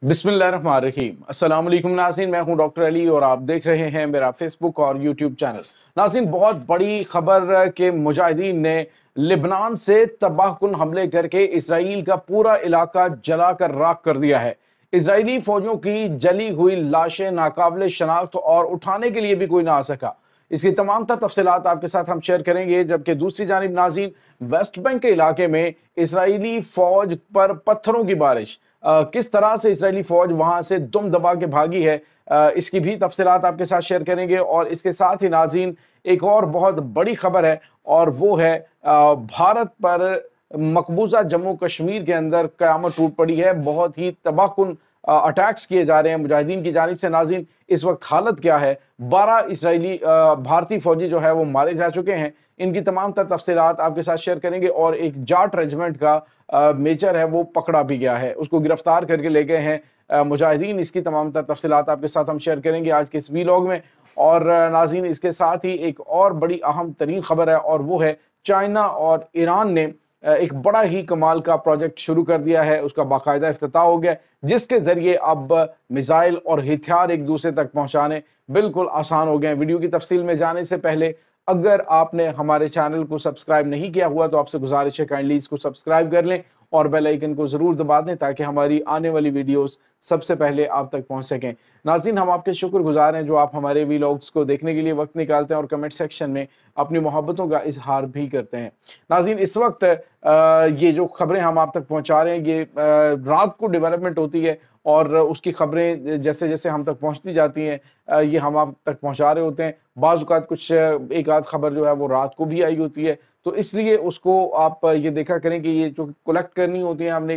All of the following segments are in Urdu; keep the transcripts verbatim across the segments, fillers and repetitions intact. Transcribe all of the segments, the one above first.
बिस्मिल्लाहिर्रहमानिर्रहीम। अस्सलाम वालेकुम नाज़रीन, मैं हूं डॉक्टर अली और आप देख रहे हैं मेरा फेसबुक और यूट्यूब चैनल। नाज़रीन, बहुत बड़ी खबर के मुजाहिदीन ने लिबनान से तबाहकुन हमले करके इसराइल का पूरा इलाका जलाकर राख कर दिया है। इसराइली फौजों की जली हुई लाशें नाकाबिले शनाख्त और उठाने के लिए भी कोई ना आ सका। इसकी तमाम तर तफसीलात आपके साथ हम शेयर करेंगे। जबकि दूसरी जानिब नाज़रीन, वेस्ट बैंक के इलाके में इसराइली फौज पर पत्थरों की बारिश, आ, किस तरह से इसराइली फौज वहां से दुम दबा के भागी है, आ, इसकी भी तफसीलात आपके साथ शेयर करेंगे। और इसके साथ ही नाज़रीन, एक और बहुत बड़ी खबर है और वो है आ, भारत पर मकबूजा जम्मू कश्मीर के अंदर क़यामत टूट पड़ी है। बहुत ही तबाहकुन अटैक्स किए जा रहे हैं मुजाहिदीन की जानिब से। नाज़रीन, इस वक्त हालत क्या है? बारह इसराइली भारतीय फौजी जो है वो मारे जा चुके हैं। इनकी तमाम तर तफसीलात आपके साथ शेयर करेंगे। और एक जाट रेजिमेंट का आ, मेजर है वो पकड़ा भी गया है, उसको गिरफ्तार करके ले गए हैं मुजाहिदीन। इसकी तमाम तर तफसीलात आपके साथ हम शेयर करेंगे आज के इस वीलॉग में। और नाज़रीन, इसके साथ ही एक और बड़ी अहम तरीन खबर है और वो है चाइना और ईरान ने एक बड़ा ही कमाल का प्रोजेक्ट शुरू कर दिया है। उसका बाकायदा इफ्तिताह हो गया, जिसके जरिए अब मिसाइल और हथियार एक दूसरे तक पहुंचाने बिल्कुल आसान हो गए। वीडियो की तफसील में जाने से पहले अगर आपने हमारे चैनल को सब्सक्राइब नहीं किया हुआ तो आपसे गुजारिश है काइंडली इसको सब्सक्राइब कर लें और बेल आइकन को जरूर दबा दें ताकि हमारी आने वाली वीडियोस सबसे पहले आप तक पहुंच सकें। नाज़रीन, हम आपके शुक्रगुजार हैं जो आप हमारे वीलॉग्स को देखने के लिए वक्त निकालते हैं और कमेंट सेक्शन में अपनी मोहब्बतों का इजहार भी करते हैं। नाज़रीन, इस वक्त आ, ये जो खबरें हम आप तक पहुंचा रहे हैं ये आ, रात को डेवलपमेंट होती है और उसकी खबरें जैसे जैसे हम तक पहुंचती जाती हैं ये हम आप तक पहुंचा रहे होते हैं। बाज़ औक़ात कुछ एक आध खबर जो है वो रात को भी आई होती है, तो इसलिए उसको आप ये देखा करें कि ये जो कलेक्ट करनी होती है हमने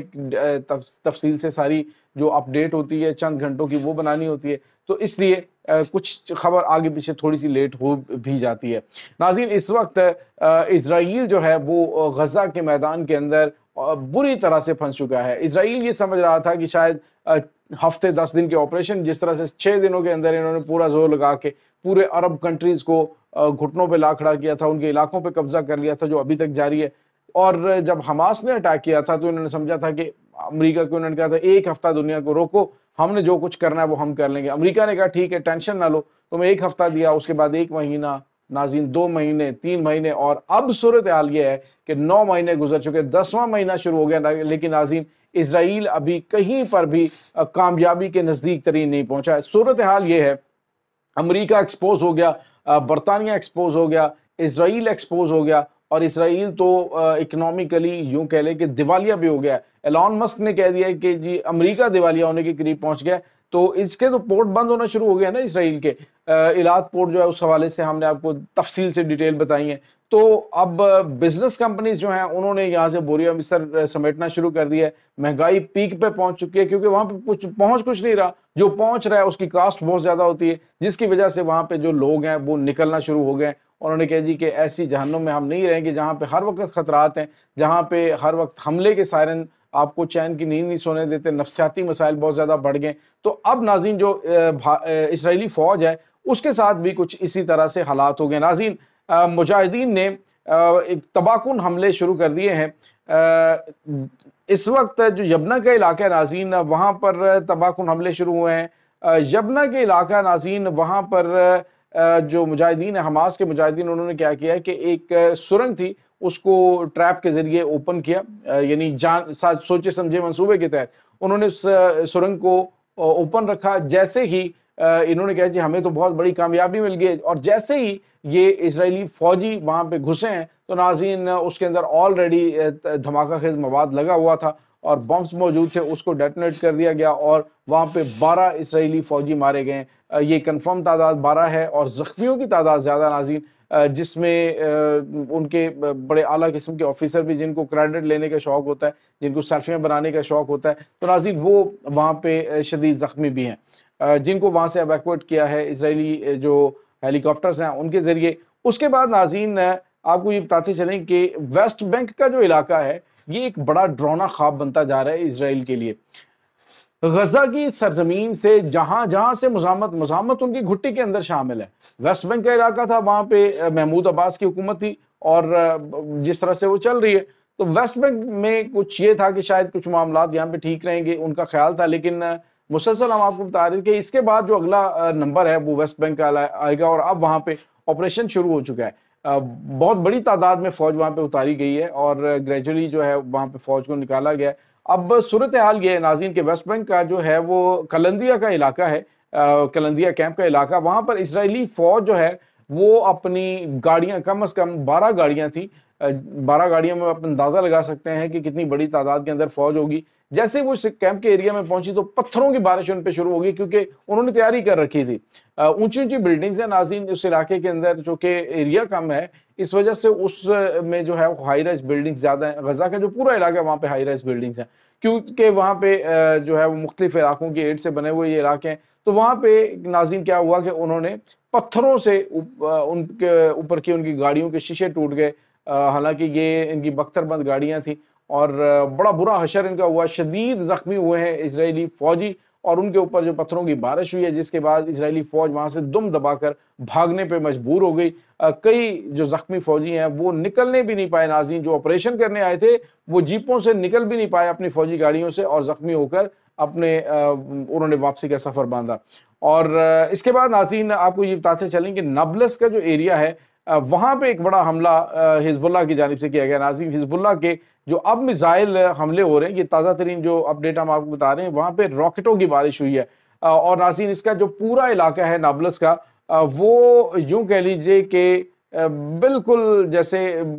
तफसील से सारी जो अपडेट होती है चंद घंटों की वो बनानी होती है, तो इसलिए कुछ खबर आगे पीछे थोड़ी सी लेट हो भी जाती है। नाज़रीन, इस वक्त इजराइल जो है वो गजा के मैदान के अंदर बुरी तरह से फंस चुका है। इजराइल ये समझ रहा था कि शायद हफ्ते दस दिन के ऑपरेशन, जिस तरह से छः दिनों के अंदर इन्होंने पूरा जोर लगा के पूरे अरब कंट्रीज़ को घुटनों पे ला खड़ा किया था, उनके इलाकों पे कब्जा कर लिया था जो अभी तक जारी है। और जब हमास ने अटैक किया था तो इन्होंने समझा था कि अमेरिका को, उन्होंने कहा था एक हफ्ता दुनिया को रोको, हमने जो कुछ करना है वो हम कर लेंगे। अमेरिका ने कहा ठीक है, टेंशन ना लो, तुम्हें एक हफ्ता दिया, उसके बाद एक महीना, नाज़रीन दो महीने, तीन महीने, और अब सूरत हाल ये है कि नौ महीने गुजर चुके, दसवां महीना शुरू हो गया। लेकिन नाज़रीन, इजराइल अभी कहीं पर भी कामयाबी के नज़दीक तरीन नहीं पहुंचा है। सूरत हाल ये है, अमेरिका एक्सपोज हो गया, बरतानिया एक्सपोज हो गया, इजराइल एक्सपोज हो गया और इसराइल तो इकोनॉमिकली यूं कह लें कि दिवालिया भी हो गया। एलॉन मस्क ने कह दिया कि जी अमेरिका दिवालिया होने के करीब पहुंच गया, तो इसके तो पोर्ट बंद होना शुरू हो गया ना इसराइल के। इलाद पोर्ट जो है उस हवाले से हमने आपको तफसील से डिटेल बताई है। तो अब बिजनेस कंपनीज जो हैं उन्होंने यहाँ से बोरिया बिस्तर समेटना शुरू कर दिया है। महंगाई पीक पे पहुंच चुकी है क्योंकि वहाँ पे कुछ पहुंच कुछ नहीं रहा, जो पहुंच रहा है उसकी कास्ट बहुत ज़्यादा होती है, जिसकी वजह से वहाँ पे जो लोग हैं वो निकलना शुरू हो गए। उन्होंने कह दी कि ऐसी जहन्नुम में हम नहीं रहेंगे जहाँ पे हर वक्त खतरात हैं, जहाँ पे हर वक्त हमले के सायरन आपको चैन की नींद नहीं सोने देते, नफ्सियाती मसाइल बहुत ज़्यादा बढ़ गए। तो अब नाज़रीन, जो इसराइली फ़ौज है उसके साथ भी कुछ इसी तरह से हालात हो गए। नाज़रीन, मुजाहिदीन ने एक तबाहकुन हमले शुरू कर दिए हैं। इस वक्त जो यबना का इलाका है नाज़रीन, वहाँ पर तबाहकुन हमले शुरू हुए हैं। यबना के इलाका नाज़रीन, वहाँ पर जो मुजाहिदीन है, हमास के मुजाहिदीन, उन्होंने क्या किया कि एक सुरंग थी उसको ट्रैप के जरिए ओपन किया, यानी जान सोचे समझे मंसूबे के तहत उन्होंने उस सुरंग को ओपन रखा। जैसे ही इन्होंने कहा कि हमें तो बहुत बड़ी कामयाबी मिल गई, और जैसे ही ये इजरायली फौजी वहाँ पे घुसे हैं तो नाज़रीन उसके अंदर ऑलरेडी धमाका खेज मवाद लगा हुआ था और बम्स मौजूद थे, उसको डेटोनेट कर दिया गया और वहाँ पे बारह इसराइली फौजी मारे गए। ये कंफर्म तादाद बारह है और ज़ख्मियों की तादाद ज़्यादा नाज़रीन, जिसमें उनके बड़े आला किस्म के ऑफिसर भी, जिनको क्रेडिट लेने का शौक़ होता है, जिनको सेल्फियाँ बनाने का शौक़ होता है, तो नाज़रीन वो वहाँ पे शदीद ज़ख्मी भी हैं, जिनको वहाँ से एवैक्यूएट किया है इसराइली जो हेलीकॉप्टर्स हैं उनके ज़रिए। उसके बाद नाज़रीन आपको ये बताते चलें कि वेस्ट बैंक का जो इलाका है ये एक बड़ा डरावना ख्वाब बनता जा रहा है इसराइल के लिए। गजा की सरजमीन से जहां जहां से मुजामत मुजामत उनकी घुट्टी के अंदर शामिल है। वेस्ट बैंक का इलाका था, वहां पे महमूद अब्बास की हुकूमत थी और जिस तरह से वो चल रही है, तो वेस्ट बैंक में कुछ ये था कि शायद कुछ मामलात यहाँ पे ठीक रहेंगे, उनका ख्याल था। लेकिन مسلسل ہم آپ کو بتا رہے ہیں کہ اس کے بعد جو اگلا نمبر ہے وہ ویسٹ بینک کا آئے گا، اور اب وہاں پہ آپریشن شروع ہو چکا ہے، بہت بڑی تعداد میں فوج وہاں پہ اتاری گئی ہے اور گریجولی جو ہے وہاں پہ فوج کو نکالا گیا ہے۔ اب صورتحال یہ ہے ناظرین کہ ویسٹ بینک کا جو ہے وہ کلندیا کا علاقہ ہے، کلندیا کیمپ کا علاقہ، وہاں پر اسرائیلی فوج جو ہے وہ اپنی گاڑیاں، کم از کم بارہ گاڑیاں تھیں، بارہ گاڑیوں میں آپ اندازہ لگا سکتے ہیں کہ کتنی بڑی تعداد کے اندر فوج ہوگی۔ جیسے وہ اس کیمپ کے ایریا میں پہنچی تو پتھروں کی بارش ان پہ شروع ہوگی، کیونکہ انہوں نے تیاری کر رکھی تھی۔ اونچی اونچی بلڈنگز ہیں ناظرین اس علاقے کے اندر، جو کہ ایریا کم ہے، اس وجہ سے اس میں جو ہے ہائی رائز بلڈنگز زیادہ ہیں۔ غزہ کا جو پورا علاقہ ہے وہاں پہ ہائی رائز بلڈنگز ہیں، کیونکہ وہاں پہ جو ہے وہ مختلف علاقوں کی اینٹ سے بنے ہوئے یہ علاقے ہیں۔ تو وہاں پہ ناظرین کیا ہوا کہ انہوں نے پتھروں سے ان کے اوپر کی ان کی گاڑیوں کے شیشے ٹوٹ گئے، حالانکہ یہ ان کی بختر بند گاڑیاں تھیں، اور بڑا برا حشر ان کا ہوا، شدید زخمی ہوئے ہیں اسرائیلی فوجی، اور ان کے اوپر جو پتھروں کی بارش ہوئی ہے جس کے بعد اسرائیلی فوج وہاں سے دم دبا کر بھاگنے پہ مجبور ہو گئی۔ کئی جو زخمی فوجی ہیں وہ نکلنے بھی نہیں پائے ناظرین، جو آپریشن کرنے آئے تھے وہ جیپوں سے نکل بھی نہیں پائے اپنی فوجی گاڑیوں سے، اور زخمی ہو کر اپنے انہوں نے واپسی کا سفر باندھا۔ اور اس کے بعد ناظرین آپ کو یہ بتاتے چلیں کہ نابلس کا جو ایریا ہے وہاں پہ ایک بڑا حملہ حزب اللہ کی جانب سے کیا گیا ناظرین۔ حزب اللہ کے جو اب میزائل حملے ہو رہے ہیں، یہ تازہ ترین جو اپڈیٹ ہم آپ کو بتا رہے ہیں، وہاں پہ راکٹوں کی بارش ہوئی ہے، اور ناظرین اس کا جو پورا علاقہ ہے نابلس کا وہ یوں کہہ لیجئے کہ بالکل جیسے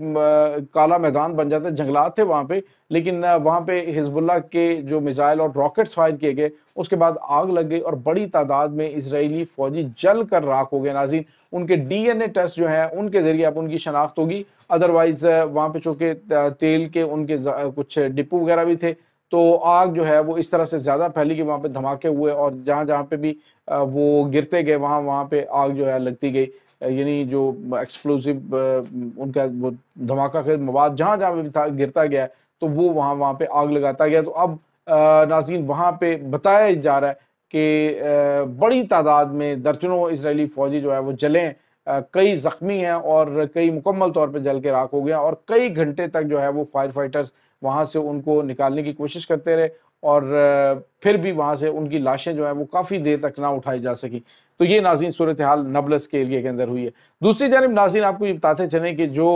کالا میدان بن جاتا ہے، جنگلات تھے وہاں پہ، لیکن وہاں پہ حزب اللہ کے جو میزائل اور راکٹس فائر کیے گئے، اس کے بعد آگ لگ گئی اور بڑی تعداد میں اسرائیلی فوجی جل کر راکھ ہو گئے ناظرین۔ ان کے ڈی این اے ٹیسٹ جو ہیں ان کے ذریعے اب ان کی شناخت ہوگی، ادروائز وہاں پہ چونکہ تیل کے ان کے کچھ ڈپو وغیرہ بھی تھے، تو آگ جو ہے وہ اس طرح سے زیادہ پھیلی کہ وہاں پہ دھماکے ہوئے، اور جہاں جہاں پہ بھی وہ گرتے گئے وہاں وہاں پہ آگ جو ہے لگتی گئی، یعنی جو ایکسپلوسیو ان کا وہ دھماکہ خیز مواد جہاں جہاں پہ گرتا گیا تو وہ وہاں وہاں پہ آگ لگاتا گیا۔ تو اب ناظرین وہاں پہ بتایا جا رہا ہے کہ بڑی تعداد میں درجنوں اسرائیلی فوجی جو ہے وہ جلیں، کئی زخمی ہیں اور کئی مکمل طور پہ جل کے راکھ ہو گیا، اور کئی گھنٹے تک جو ہے وہ فائر فائٹرز وہاں سے ان کو نکالنے کی کوشش کرتے رہے، اور پھر بھی وہاں سے ان کی لاشیں جو ہیں وہ کافی دیر تک نہ اٹھائی جا سکی۔ تو یہ ناظرین صورتحال نابلس کے ایریا کے اندر ہوئی ہے۔ دوسری جانب ناظرین آپ کو یہ بتاتے چلیں کہ جو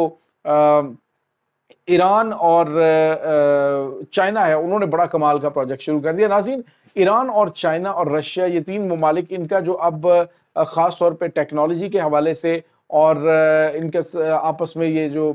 ایران اور چائنا ہے انہوں نے بڑا کمال کا پروجیکٹ شروع کر دیا ناظرین۔ ایران اور چائنا اور رشیا، یہ تین ممالک، ان کا جو اب خاص طور پہ ٹیکنالوجی کے حوالے سے اور ان کے آپس میں یہ جو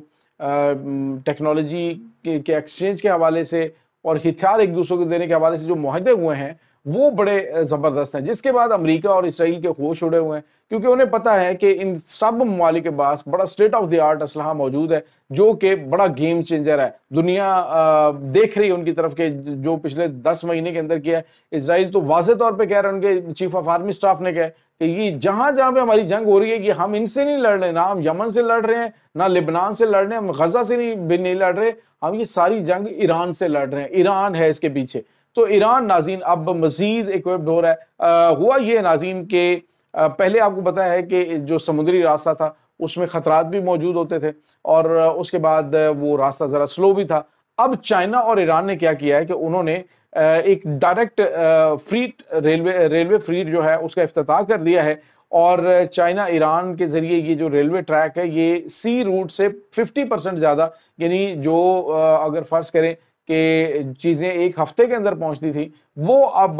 ٹیکنالوجی کے ایکسچینج کے حوالے سے اور ہتھیار ایک دوسرے کو دینے کے حوالے سے جو معاہدے ہوئے ہیں وہ بڑے زبردست ہیں، جس کے بعد امریکہ اور اسرائیل کے ہوش اڑے ہوئے ہیں، کیونکہ انہیں پتہ ہے کہ ان سب ممالک کے پاس بڑا سٹیٹ آف دی آرٹ اسلحہ موجود ہے جو کہ بڑا گیم چینجر ہے۔ دنیا دیکھ رہی ہے ان کی طرف کہ جو پچھلے دس مہینے کے اندر کیا ہے اسرائیل، تو واضح طور پہ کہہ رہے ہیں، ان کے چیف آف آرمی سٹاف نے کہا کہ یہ جہاں جہاں پہ ہماری جنگ ہو رہی ہے کہ ہم ان سے نہیں لڑ رہے، نہ ہم یمن سے لڑ رہے ہیں، نہ لبنان سے لڑ رہے ہیں، ہم غزہ سے نہیں نہیں لڑ رہے، ہم یہ ساری جنگ ایران سے لڑ رہے ہیں، ایران ہے اس کے پیچھے۔ تو ایران ناظرین اب مزید ایکوپڈ ہو رہا ہے۔ ہوا یہ ناظرین کہ پہلے آپ کو پتا ہے کہ جو سمندری راستہ تھا اس میں خطرات بھی موجود ہوتے تھے، اور اس کے بعد وہ راستہ ذرا سلو بھی تھا۔ اب چائنا اور ایران نے کیا کیا ہے کہ انہوں نے ایک direct freight railway railway freight جو ہے اس کا افتتاح کر دیا ہے، اور چائنا ایران کے ذریعے یہ جو ریلوے ٹریک ہے یہ سی روٹ سے ففٹی پرسنٹ زیادہ، یعنی جو اگر فرض کریں کہ چیزیں ایک ہفتے کے اندر پہنچتی تھی وہ اب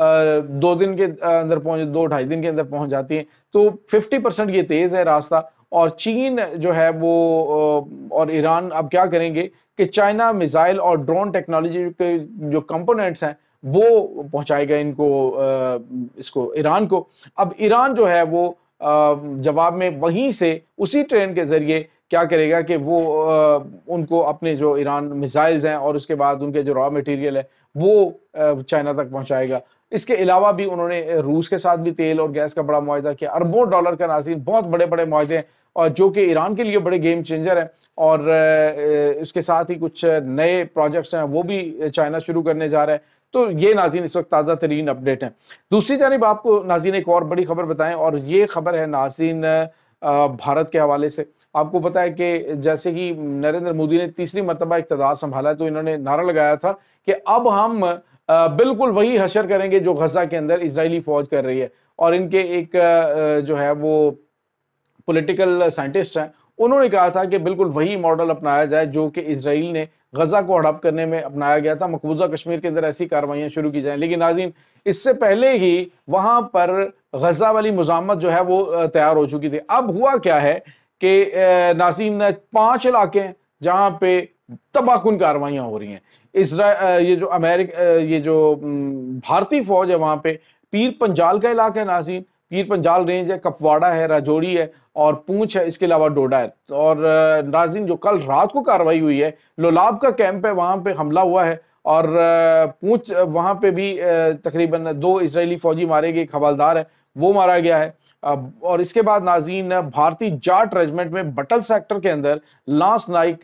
دو دن کے اندر پہنچ دو ڈھائی دن کے اندر پہنچ جاتی ہیں۔ تو ففٹی پرسنٹ یہ تیز ہے راستہ، اور چین جو ہے وہ اور ایران اب کیا کریں گے کہ چائنا میزائل اور ڈرون ٹیکنالوجی کے جو کمپوننٹس ہیں وہ پہنچائے گا ان کو اس کو ایران کو۔ اب ایران جو ہے وہ جواب میں وہیں سے اسی ٹرین کے ذریعے کیا کرے گا کہ وہ ان کو اپنے جو ایران میزائلز ہیں اور اس کے بعد ان کے جو را میٹیریل ہے وہ چائنا تک پہنچائے گا۔ اس کے علاوہ بھی انہوں نے روس کے ساتھ بھی تیل اور گیس کا بڑا معاہدہ کیا، اربوں ڈالر کا ناظرین، بہت بڑے بڑے معاہدے ہیں، اور جو کہ ایران کے لیے بڑے گیم چینجر ہیں، اور اس کے ساتھ ہی کچھ نئے پروجیکٹس ہیں وہ بھی چائنا شروع کرنے جا رہا ہے۔ تو یہ ناظرین اس وقت تازہ ترین اپڈیٹ ہیں۔ دوسری جانب آپ کو ناظرین ایک اور بڑی خبر بتائیں، اور یہ خبر ہے ناظرین بھارت کے حوالے سے۔ آپ کو پتہ ہے کہ جیسے ہی نریندر مودی نے تیسری مرتبہ اقتدار سنبھالا تو انہوں نے نعرہ لگایا تھا کہ اب ہم بالکل وہی حشر کریں گے جو غزہ کے اندر اسرائیلی فوج کر رہی ہے. اور ان کے ایک جو ہے وہ پولیٹیکل سائنٹسٹ ہیں, انہوں نے کہا تھا کہ بالکل وہی ماڈل اپنایا جائے جو کہ اسرائیل نے غزہ کو ہڑپ کرنے میں اپنایا گیا تھا, مقبوضہ کشمیر کے اندر ایسی کارروائیاں شروع کی جائیں. لیکن ناظرین اس سے پہلے ہی وہاں پر غزہ والی مزاحمت جو ہے وہ تیار ہو چکی تھی. اب ہوا کیا ہے کہ ناظرین پانچ علاقے ہیں جہاں پہ تباہ کن کارروائیاں ہو رہی ہیں. اسرائیل یہ جو امریکہ یہ جو بھارتی فوج ہے وہاں پہ پیر پنجال کا علاقہ ہے ناظرین, پیر پنجال رینج ہے, کپواڑہ ہے, راجوری ہے اور پونچھ ہے, اس کے علاوہ ڈوڈا ہے. اور ناظرین جو کل رات کو کارروائی ہوئی ہے, لولاب کا کیمپ ہے وہاں پہ حملہ ہوا ہے اور پونچھ وہاں پہ بھی تقریباً دو اسرائیلی فوجی مارے گئے, ایک حوالدار ہے وہ مارا گیا ہے. اور اس کے بعد ناظرین بھارتی جاٹ ریجمنٹ میں بٹل سیکٹر کے اندر لانس نائک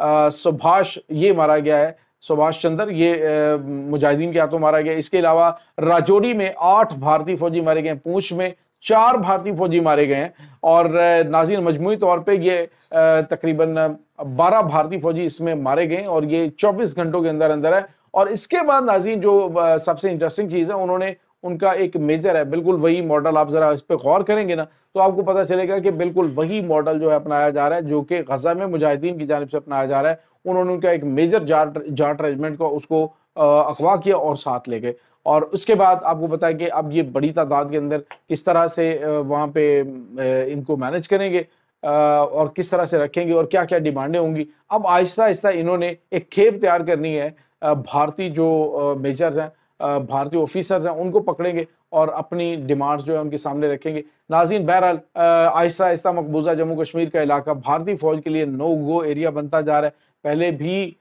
سبھاش یہ مارا گیا ہے, سبھاش چندر یہ مجاہدین کے ہاتھوں مارا گیا. اس کے علاوہ راجوری میں آٹھ بھارتی فوجی مارے گئے ہیں, پونچھ میں چار بھارتی فوجی مارے گئے ہیں اور ناظرین مجموعی طور پہ یہ تقریباً بارہ بھارتی فوجی اس میں مارے گئے ہیں اور یہ چوبیس گھنٹوں کے اندر اندر ہے. اور اس کے بعد ناظرین جو سب سے انٹرسٹنگ چیز ہے, انہوں نے ان کا ایک میجر ہے بالکل وہی ماڈل, آپ ذرا اس پہ غور کریں گے نا تو آپ کو پتہ چلے گا کہ بالکل وہی ماڈل جو ہے اپنایا جا رہا ہے جو کہ غزہ میں مجاہدین کی جانب سے اپنایا جا رہا ہے. انہوں نے ان کا ایک میجر جاٹ جاٹ ریجمنٹ کو اس کو اغوا کیا اور ساتھ لے گئے. اور اس کے بعد آپ کو بتائیں کہ اب یہ بڑی تعداد کے اندر کس طرح سے وہاں پہ ان کو مینج کریں گے اور کس طرح سے رکھیں گے اور کیا کیا ڈیمانڈیں ہوں گی. اب آہستہ آہستہ انہوں نے ایک کھیپ تیار کرنی ہے, بھارتی جو میجرز ہیں, بھارتی آفیسرز ہیں, ان کو پکڑیں گے اور اپنی ڈیمانڈز جو ہے ان کے سامنے رکھیں گے. ناظرین بہرحال آہستہ آہستہ مقبوضہ جموں کشمیر کا علاقہ بھارتی فوج کے لیے نو گو ایریا بنتا جا رہا ہے. پہلے بھی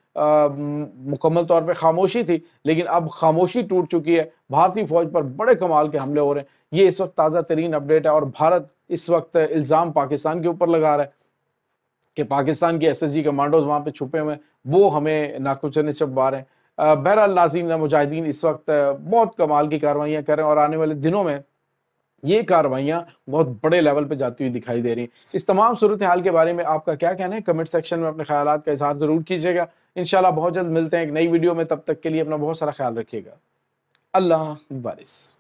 مکمل طور پہ خاموشی تھی لیکن اب خاموشی ٹوٹ چکی ہے, بھارتی فوج پر بڑے کمال کے حملے ہو رہے ہیں. یہ اس وقت تازہ ترین اپڈیٹ ہے اور بھارت اس وقت الزام پاکستان کے اوپر لگا رہا ہے کہ پاکستان کے ایس ایس جی کمانڈوز وہاں پہ چھپے ہوئے ہیں, وہ ہمیں ناکچنے چبا رہے ہیں. بہرحال ناظرین مجاہدین اس وقت بہت کمال کی کارروائیاں کر رہے ہیں اور آنے والے دنوں میں یہ کارروائیاں بہت بڑے لیول پہ جاتی ہوئی دکھائی دے رہی ہیں. اس تمام صورتحال کے بارے میں آپ کا کیا کہنا ہے, کمنٹ سیکشن میں اپنے خیالات کا اظہار ضرور کیجیے گا. انشاءاللہ بہت جلد ملتے ہیں ایک نئی ویڈیو میں, تب تک کے لیے اپنا بہت سارا خیال رکھیے گا. اللہ حافظ.